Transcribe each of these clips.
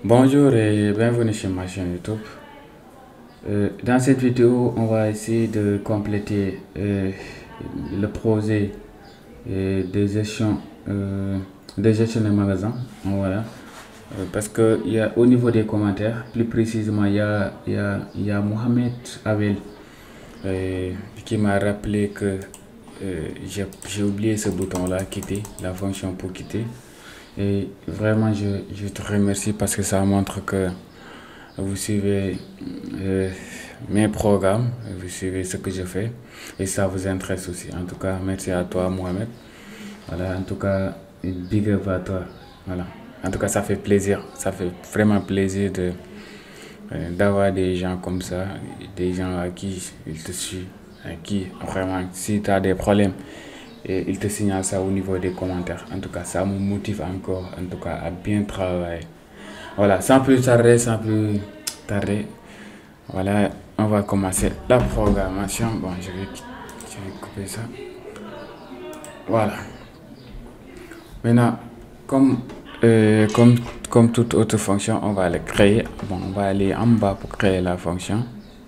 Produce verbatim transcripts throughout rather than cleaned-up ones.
Bonjour et bienvenue sur ma chaîne YouTube. Euh, dans cette vidéo, on va essayer de compléter euh, le projet euh, de gestion euh, de gestion de magasin. Voilà. Euh, parce que il y a au niveau des commentaires, plus précisément, il y a, il y a, il y a Mohamed Awel euh, qui m'a rappelé que euh, j'ai oublié ce bouton là, quitter, la fonction pour quitter. Et vraiment, je, je te remercie parce que ça montre que vous suivez euh, mes programmes, vous suivez ce que je fais et ça vous intéresse aussi. En tout cas, merci à toi, Mohamed. Voilà, en tout cas, une big up à toi. Voilà. En tout cas, ça fait plaisir. Ça fait vraiment plaisir de euh, d'avoir des gens comme ça, des gens à qui ils te suivent, à qui vraiment, si tu as des problèmes, et il te signale ça au niveau des commentaires. En tout cas, ça me motive encore, en tout cas, à bien travailler. Voilà, sans plus tarder, sans plus tarder, voilà, on va commencer la programmation. Bon, je vais, je vais couper ça. Voilà. Maintenant, comme, euh, comme, comme toute autre fonction, on va le créer. Bon, on va aller en bas pour créer la fonction.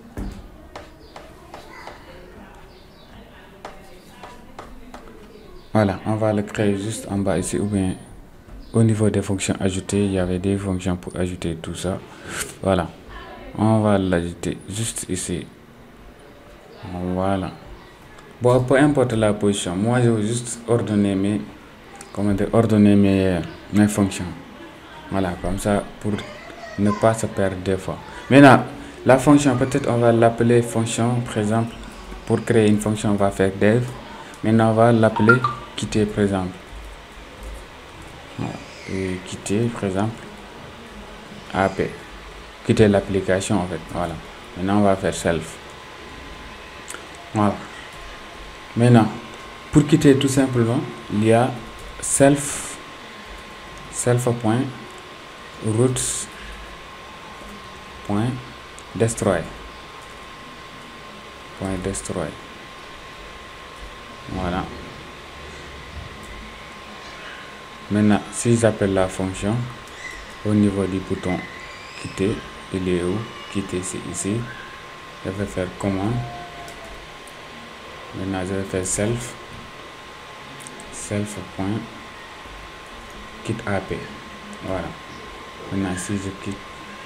Voilà, on va le créer juste en bas ici ou bien au niveau des fonctions ajoutées. Il y avait des fonctions pour ajouter tout ça. Voilà, on va l'ajouter juste ici. Voilà. Bon, peu importe la position, moi je veux juste ordonner mes, comment dire, ordonner mes, mes fonctions. Voilà, comme ça pour ne pas se perdre des fois. Maintenant, la fonction, peut-être on va l'appeler fonction, par exemple, pour créer une fonction, on va faire dev. Maintenant, on va l'appeler quitter, par exemple. Voilà. Et quitter, par exemple, A P. Quitter l'application, en fait. Voilà. Maintenant, on va faire self. Voilà. Maintenant, pour quitter tout simplement, il y a self, self.routes.destroy. Point destroy. Voilà. Maintenant, si j'appelle la fonction au niveau du bouton quitter, il est où? Quitter, c'est ici. Je vais faire commande. Maintenant, je vais faire self, self.quitte A P. Voilà. Maintenant, si je quitte.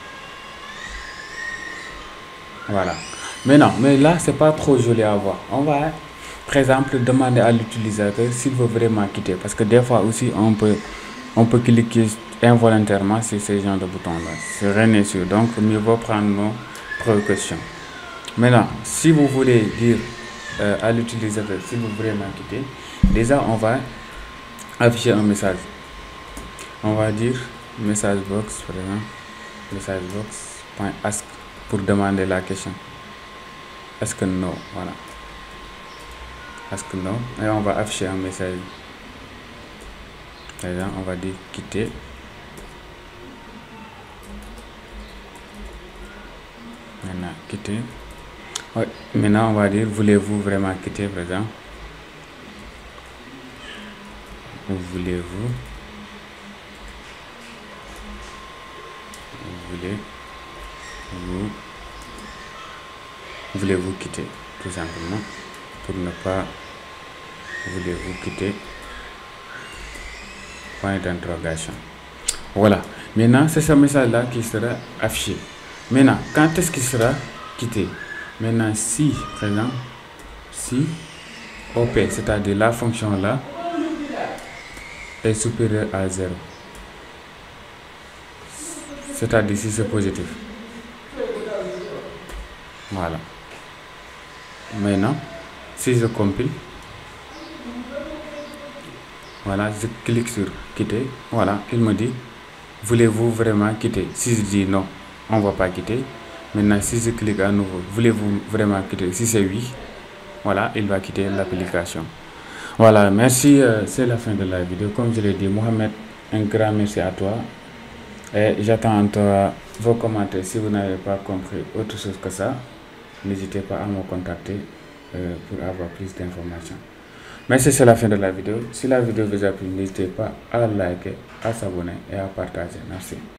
Voilà. Maintenant, mais là, c'est pas trop joli à voir. On va, par exemple, demander à l'utilisateur s'il veut vraiment quitter. Parce que des fois aussi, on peut, on peut cliquer involontairement sur ces genres de boutons-là. C'est rien n'est sûr. Donc, mieux vaut prendre nos précautions. Maintenant, si vous voulez dire euh, à l'utilisateur si vous voulez vraiment quitter, déjà, on va afficher un message. On va dire message box, par exemple, message box.ask pour demander la question. Est-ce que non? Voilà. Est-ce que non? Et on va afficher un message. Par exemple, on va dire quitter. Maintenant, quitter. Ouais. Maintenant, on va dire voulez-vous vraiment quitter, par exemple. Voulez-vous? Voulez-vous? Voulez-vous quitter, tout simplement, pour ne pas voulez-vous quitter, point d'interrogation. Voilà, maintenant c'est ce message là qui sera affiché. Maintenant, quand est-ce qu'il sera quitté? Maintenant, si, par exemple, si O P, c'est-à-dire la fonction là, est supérieur à zéro, c'est-à-dire si c'est positif. Voilà. Maintenant, si je compile, voilà, je clique sur quitter. Voilà, il me dit voulez-vous vraiment quitter? Si je dis non, on ne va pas quitter. Maintenant, si je clique à nouveau, voulez-vous vraiment quitter? Si c'est oui, voilà, il va quitter l'application. Voilà, merci, euh, c'est la fin de la vidéo. Comme je l'ai dit, Mohamed, un grand merci à toi. Et j'attends vos commentaires. Si vous n'avez pas compris autre chose que ça, n'hésitez pas à me contacter euh, pour avoir plus d'informations. Merci, c'est la fin de la vidéo. Si la vidéo vous a plu, n'hésitez pas à liker, à s'abonner et à partager. Merci.